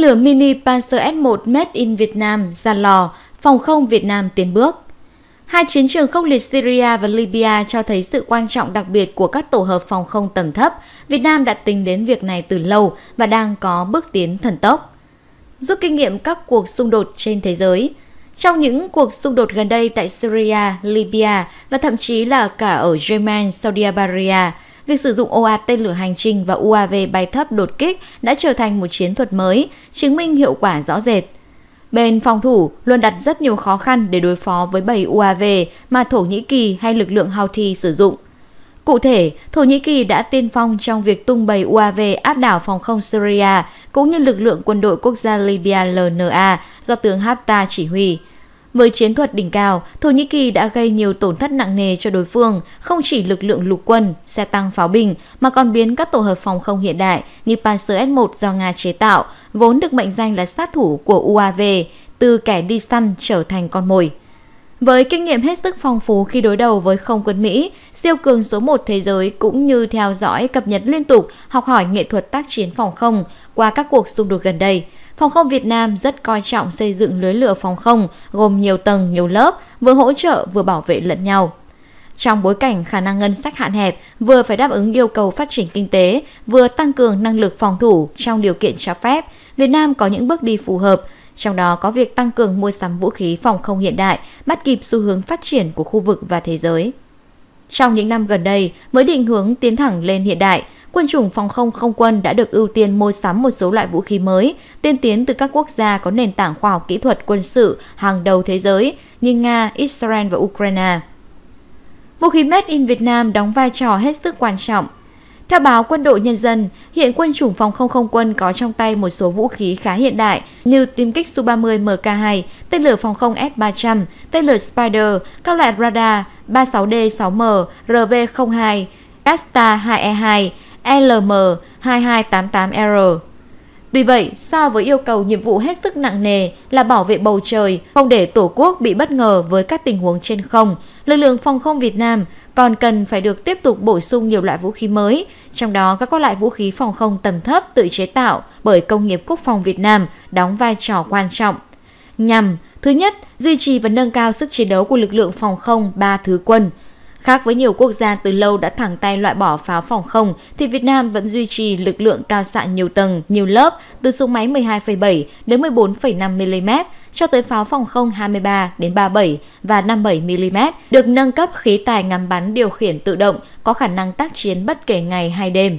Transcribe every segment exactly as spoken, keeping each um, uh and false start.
lửa mini Panzer S một Made in Việt Nam ra lò, phòng không Việt Nam tiến bước. Hai chiến trường khốc liệt Syria và Libya cho thấy sự quan trọng đặc biệt của các tổ hợp phòng không tầm thấp. Việt Nam đã tính đến việc này từ lâu và đang có bước tiến thần tốc. Rút kinh nghiệm các cuộc xung đột trên thế giới. Trong những cuộc xung đột gần đây tại Syria, Libya và thậm chí là cả ở Yemen, Saudi Arabia, việc sử dụng ồ ạt tên lửa hành trình và u a vê bay thấp đột kích đã trở thành một chiến thuật mới, chứng minh hiệu quả rõ rệt. Bên phòng thủ luôn đặt rất nhiều khó khăn để đối phó với bầy u a vê mà Thổ Nhĩ Kỳ hay lực lượng Houthi sử dụng. Cụ thể, Thổ Nhĩ Kỳ đã tiên phong trong việc tung bầy u a vê áp đảo phòng không Syria cũng như lực lượng quân đội quốc gia Libya L N A do tướng Haftar chỉ huy. Với chiến thuật đỉnh cao, Thổ Nhĩ Kỳ đã gây nhiều tổn thất nặng nề cho đối phương, không chỉ lực lượng lục quân, xe tăng pháo binh, mà còn biến các tổ hợp phòng không hiện đại như Panzer S một do Nga chế tạo, vốn được mệnh danh là sát thủ của u a vê, từ kẻ đi săn trở thành con mồi. Với kinh nghiệm hết sức phong phú khi đối đầu với không quân Mỹ, siêu cường số một thế giới cũng như theo dõi cập nhật liên tục, học hỏi nghệ thuật tác chiến phòng không qua các cuộc xung đột gần đây, Phòng không Việt Nam rất coi trọng xây dựng lưới lửa phòng không gồm nhiều tầng, nhiều lớp, vừa hỗ trợ vừa bảo vệ lẫn nhau. Trong bối cảnh khả năng ngân sách hạn hẹp, vừa phải đáp ứng yêu cầu phát triển kinh tế, vừa tăng cường năng lực phòng thủ trong điều kiện cho phép, Việt Nam có những bước đi phù hợp, trong đó có việc tăng cường mua sắm vũ khí phòng không hiện đại, bắt kịp xu hướng phát triển của khu vực và thế giới. Trong những năm gần đây, với định hướng tiến thẳng lên hiện đại, quân chủng phòng không không quân đã được ưu tiên mua sắm một số loại vũ khí mới, tiên tiến từ các quốc gia có nền tảng khoa học kỹ thuật quân sự hàng đầu thế giới như Nga, Israel và Ukraine. Vũ khí Made in Việt Nam đóng vai trò hết sức quan trọng. Theo báo Quân đội Nhân dân, hiện quân chủng phòng không không quân có trong tay một số vũ khí khá hiện đại như tiêm kích Su ba mươi M K hai, tên lửa phòng không S ba trăm, tên lửa Spider, các loại radar ba mươi sáu D sáu M, R V không hai, Casta hai E hai, L M hai hai tám tám R. Tuy vậy, so với yêu cầu nhiệm vụ hết sức nặng nề là bảo vệ bầu trời, không để Tổ quốc bị bất ngờ với các tình huống trên không, lực lượng phòng không Việt Nam còn cần phải được tiếp tục bổ sung nhiều loại vũ khí mới, trong đó các loại vũ khí phòng không tầm thấp tự chế tạo bởi công nghiệp quốc phòng Việt Nam đóng vai trò quan trọng. Nhằm, thứ nhất, duy trì và nâng cao sức chiến đấu của lực lượng phòng không ba thứ quân. Khác với nhiều quốc gia từ lâu đã thẳng tay loại bỏ pháo phòng không, thì Việt Nam vẫn duy trì lực lượng cao xạ nhiều tầng, nhiều lớp, từ súng máy mười hai phẩy bảy đến mười bốn phẩy năm mi li mét cho tới pháo phòng không hai mươi ba đến ba mươi bảy và năm mươi bảy mi li mét, được nâng cấp khí tài ngắm bắn điều khiển tự động, có khả năng tác chiến bất kể ngày hay đêm.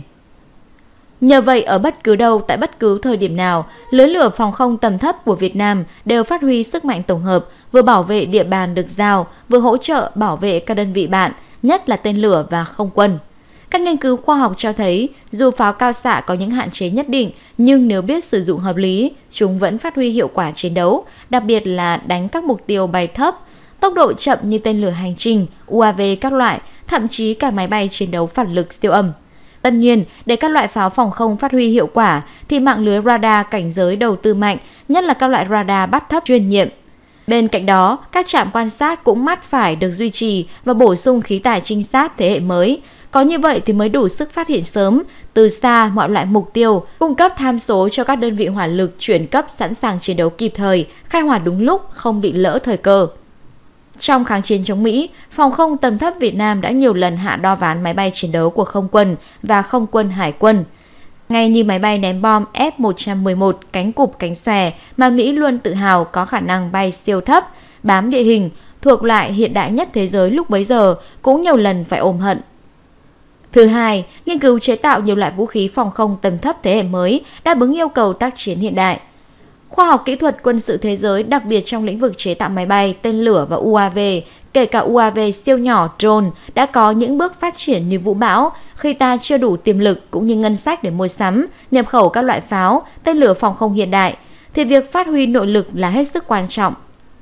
Nhờ vậy, ở bất cứ đâu, tại bất cứ thời điểm nào, lưới lửa phòng không tầm thấp của Việt Nam đều phát huy sức mạnh tổng hợp, vừa bảo vệ địa bàn được giao, vừa hỗ trợ bảo vệ các đơn vị bạn, nhất là tên lửa và không quân. Các nghiên cứu khoa học cho thấy, dù pháo cao xạ có những hạn chế nhất định, nhưng nếu biết sử dụng hợp lý, chúng vẫn phát huy hiệu quả chiến đấu, đặc biệt là đánh các mục tiêu bay thấp, tốc độ chậm như tên lửa hành trình, u a vê các loại, thậm chí cả máy bay chiến đấu phản lực siêu âm. Tất nhiên, để các loại pháo phòng không phát huy hiệu quả, thì mạng lưới radar cảnh giới đầu tư mạnh, nhất là các loại radar bắt thấp chuyên nhiệm. Bên cạnh đó, các trạm quan sát cũng mắt phải được duy trì và bổ sung khí tài trinh sát thế hệ mới. Có như vậy thì mới đủ sức phát hiện sớm, từ xa mọi loại mục tiêu, cung cấp tham số cho các đơn vị hỏa lực chuyển cấp sẵn sàng chiến đấu kịp thời, khai hỏa đúng lúc, không bị lỡ thời cơ. Trong kháng chiến chống Mỹ, phòng không tầm thấp Việt Nam đã nhiều lần hạ đo ván máy bay chiến đấu của không quân và không quân hải quân. Ngay như máy bay ném bom F một một một cánh cụp cánh xòe mà Mỹ luôn tự hào có khả năng bay siêu thấp, bám địa hình, thuộc loại hiện đại nhất thế giới lúc bấy giờ, cũng nhiều lần phải ôm hận. Thứ hai, nghiên cứu chế tạo nhiều loại vũ khí phòng không tầm thấp thế hệ mới đáp ứng yêu cầu tác chiến hiện đại. Khoa học kỹ thuật quân sự thế giới, đặc biệt trong lĩnh vực chế tạo máy bay, tên lửa và u a vê, kể cả u a vê siêu nhỏ drone, đã có những bước phát triển như vũ bão khi ta chưa đủ tiềm lực cũng như ngân sách để mua sắm, nhập khẩu các loại pháo, tên lửa phòng không hiện đại, thì việc phát huy nội lực là hết sức quan trọng.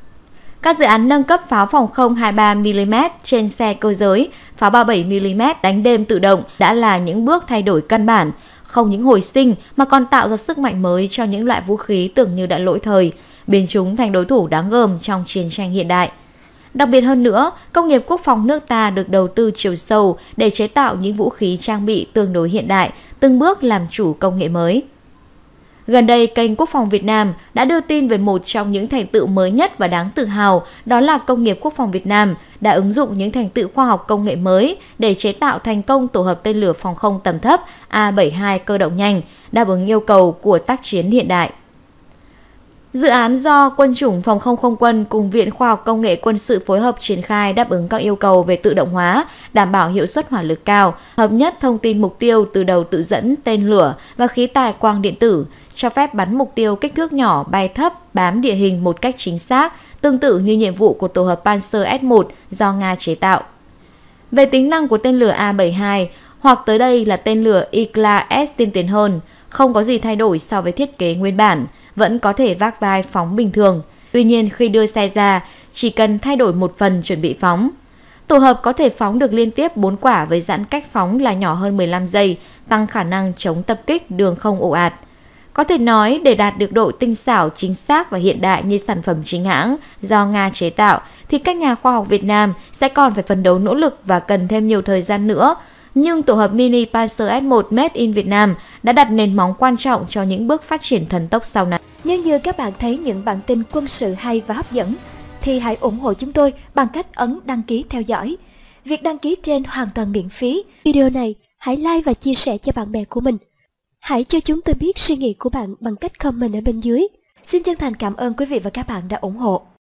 Các dự án nâng cấp pháo phòng không hai mươi ba mi li mét trên xe cơ giới, pháo ba mươi bảy mi li mét đánh đêm tự động đã là những bước thay đổi căn bản, không những hồi sinh mà còn tạo ra sức mạnh mới cho những loại vũ khí tưởng như đã lỗi thời, biến chúng thành đối thủ đáng gờm trong chiến tranh hiện đại. Đặc biệt hơn nữa, công nghiệp quốc phòng nước ta được đầu tư chiều sâu để chế tạo những vũ khí trang bị tương đối hiện đại, từng bước làm chủ công nghệ mới. Gần đây, kênh Quốc phòng Việt Nam đã đưa tin về một trong những thành tựu mới nhất và đáng tự hào, đó là công nghiệp quốc phòng Việt Nam đã ứng dụng những thành tựu khoa học công nghệ mới để chế tạo thành công tổ hợp tên lửa phòng không tầm thấp A bảy mươi hai cơ động nhanh, đáp ứng yêu cầu của tác chiến hiện đại. Dự án do Quân chủng Phòng không Không quân cùng Viện Khoa học Công nghệ Quân sự phối hợp triển khai đáp ứng các yêu cầu về tự động hóa, đảm bảo hiệu suất hỏa lực cao, hợp nhất thông tin mục tiêu từ đầu tự dẫn, tên lửa và khí tài quang điện tử, cho phép bắn mục tiêu kích thước nhỏ bay thấp, bám địa hình một cách chính xác, tương tự như nhiệm vụ của tổ hợp Pantsir S một do Nga chế tạo. Về tính năng của tên lửa A bảy mươi hai, hoặc tới đây là tên lửa i xê a ét tiên tiến hơn, không có gì thay đổi so với thiết kế nguyên bản, vẫn có thể vác vai phóng bình thường. Tuy nhiên, khi đưa xe ra, chỉ cần thay đổi một phần chuẩn bị phóng. Tổ hợp có thể phóng được liên tiếp bốn quả với giãn cách phóng là nhỏ hơn mười lăm giây, tăng khả năng chống tập kích đường không ồ ạt. Có thể nói, để đạt được độ tinh xảo, chính xác và hiện đại như sản phẩm chính hãng do Nga chế tạo, thì các nhà khoa học Việt Nam sẽ còn phải phấn đấu nỗ lực và cần thêm nhiều thời gian nữa. Nhưng tổ hợp mini Pantsir S một Made in Việt Nam đã đặt nền móng quan trọng cho những bước phát triển thần tốc sau này. Nếu như các bạn thấy những bản tin quân sự hay và hấp dẫn, thì hãy ủng hộ chúng tôi bằng cách ấn đăng ký theo dõi. Việc đăng ký trên hoàn toàn miễn phí. Video này hãy like và chia sẻ cho bạn bè của mình. Hãy cho chúng tôi biết suy nghĩ của bạn bằng cách comment ở bên dưới. Xin chân thành cảm ơn quý vị và các bạn đã ủng hộ.